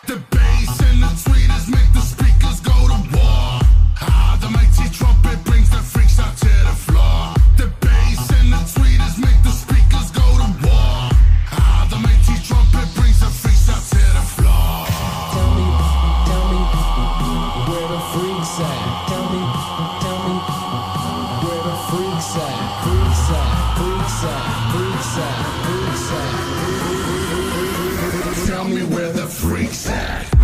The bass and the tweeters make the speakers go to war. Ah, the mighty trumpet brings the freaks out to the floor. The bass and the tweeters make the speakers go to war. Ah, the mighty trumpet brings the freaks out to the floor. Tell me, where the freaks at? Tell me, where the freaks at? Freaks at, freaks at, freaks at, freaks at. Tell me where the freaks at.